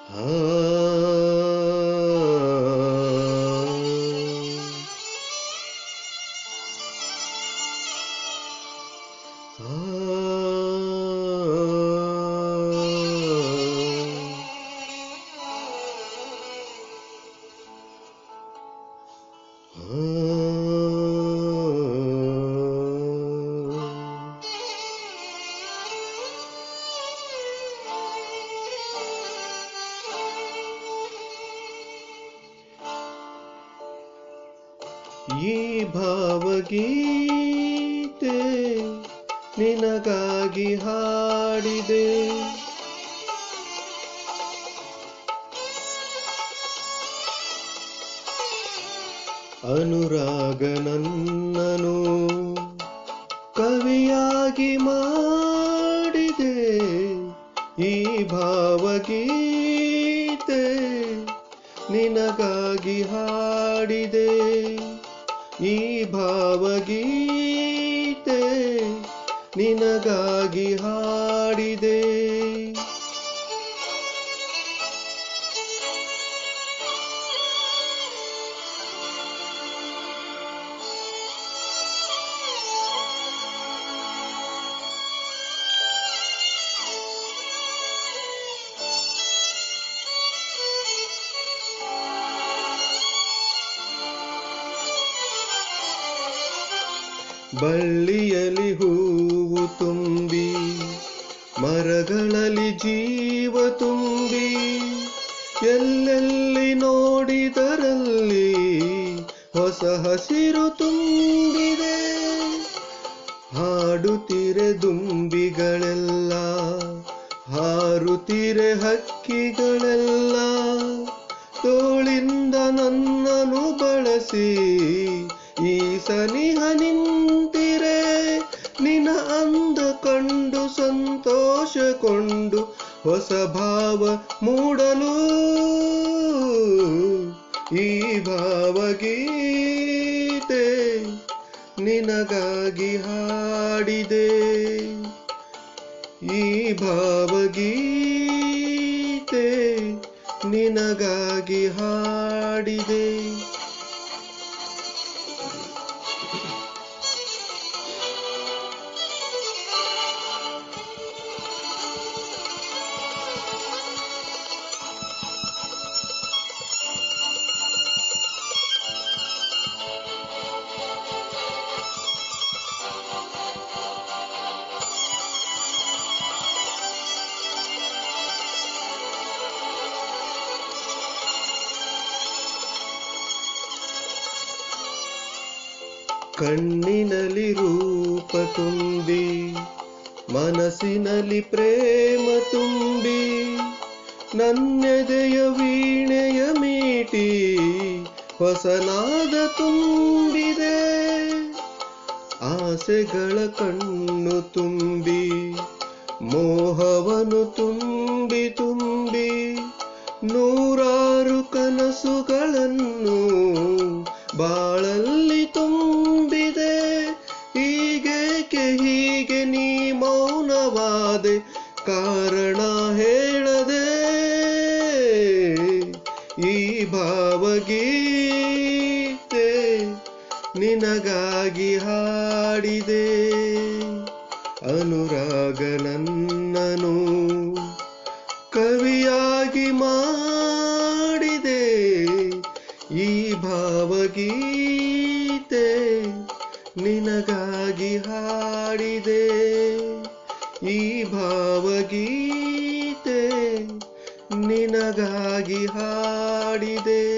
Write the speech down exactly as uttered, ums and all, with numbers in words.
ಈ ಭಾವಗೀತೆ ನಿನಗಾಗಿ ಹಾಡಿದೆ, ಅನುರಾಗ ನನ್ನನು ಕವಿಯಾಗಿ ಮಾಡಿದೆ. ಈ ಭಾವಗೀತೆ ನಿನಗಾಗಿ ಹಾಡಿದೆ, ಈ ಭಾವಗೀತೆ ನಿನಗಾಗಿ ಹಾಡಿದೆ. ಬಳ್ಳಿಯಲ್ಲಿ ಹೂವು ತುಂಬಿ, ಮರಗಳಲ್ಲಿ ಜೀವ ತುಂಬಿ, ಎಲ್ಲೆಲ್ಲಿ ನೋಡಿದರಲ್ಲಿ ಹೊಸ ಹಸಿರು ತುಂಬಿದೆ. ಹಾಡುತ್ತಿರೆ ದುಂಬಿಗಳೆಲ್ಲ, ಹಾರುತ್ತಿರೆ ಹಕ್ಕಿಗಳೆಲ್ಲ, ತೋಳಿಂದ ನನ್ನನ್ನು ಬಳಸಿ ಈ ಸನಿಹ ನಿಂತಿರೆ. ನಿನ ಅಂದ ಕಂಡು ಸಂತೋಷಗೊಂಡು ಹೊಸ ಭಾವ ಮೂಡಲು ಈ ಭಾವಗೀತೆ ನಿನಗಾಗಿ ಹಾಡಿದೆ, ಈ ಭಾವಗೀತೆ ನಿನಗಾಗಿ ಹಾಡಿದೆ. ಕಣ್ಣಿನಲ್ಲಿ ರೂಪ ತುಂಬಿ, ಮನಸ್ಸಿನಲ್ಲಿ ಪ್ರೇಮ ತುಂಬಿ, ನನ್ನೆದೆಯ ವೀಣೆಯ ಮೀಟಿ ಹೊಸನಾದ ತುಂಬಿದೆ. ಆಸೆಗಳ ಕಣ್ಣು ತುಂಬಿ, ಮೋಹವನ್ನು ತುಂಬಿ ತುಂಬಿ, ನೂರಾರು ಕನಸುಗಳನ್ನು ಬಾಳಲ್ಲಿ ತುಂಬಿದೆ. ಹೀಗೇಕೆ ಹೀಗೆ ನೀ ಮೌನವಾದೆ, ಕಾರಣ ಹೇಳದೆ. ಈ ಭಾವಗೀತೆ ನಿನಗಾಗಿ ಹಾಡಿದೆ, ಅನುರಾಗ ನನ್ನನು ಕವಿಯಾಗಿ ಮಾಡಿದೆ. ಈ ಭಾವಗೀತೆ ನಿನಗಾಗಿ ಹಾಡಿದೆ, ಈ ಭಾವಗೀತೆ ನಿನಗಾಗಿ ಹಾಡಿದೆ.